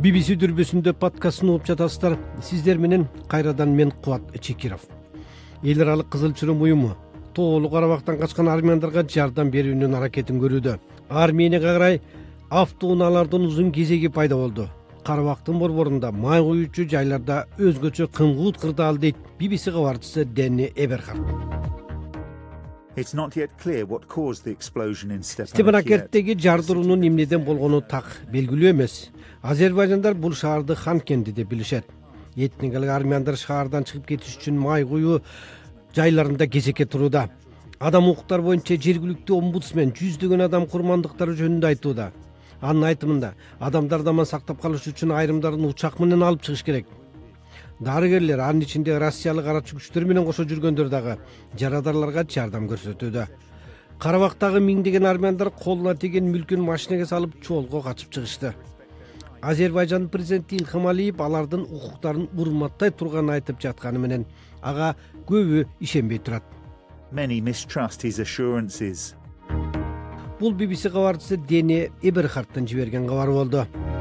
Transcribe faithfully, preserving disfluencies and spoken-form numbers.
би би си дүрбөсүндө подкастын угуп жатасыздар. Сиздер менен кайрадан мен Кубат Чекиров. Эл аралык Кызыл Чырым уюму Тоолуу Карабактан качкан армяндарга жардам берүүнүн аракетин көрүүдө. Арменияга карай автоунаалардын узун кезеги пайда болду. Карабактын борборунда май куюучу жайларда өзгөчө кыңгуут кырдаал дейт би би си кабарчысы Дени Эберхард. It's not yet clear what caused the explosion in Степанакерттеги жардыруунун эмнеден болгону так белгилүү эмес. Азербайжандар бул шаарды Ханкенди деп билишет. Этникалык армяндар шаардан чыгып кетиш үчүн май куюу жайларында кезекке турууда. Адам укуктар боюнча жергиликтүү омбудсмен жүздөгөн адам курмандыктары жөнүндө айтууда. Анын айтымында адамдарды аман сактап калыш үчүн айрымдарын учак менен алып чыгыш керек. Дарыгерлер, анын ичинде Россиялык карачы күчтөр менен кошо жүргөндөр дагы жарадарларга жардам көрсөтүүдө. Карабактагы миңдеген армяндар колуна тиген мүлкүн машинеге салып чоолго качып чыгышты. Азербайжан президенти Илхам Алиев алардын укуктарын урматтай турганын айтып жатканы менен ага көбү ишенбей турат. Many mistrust his assurances. Бул би би си кабарчысы Дени Эберхардтан жиберген кабар болду.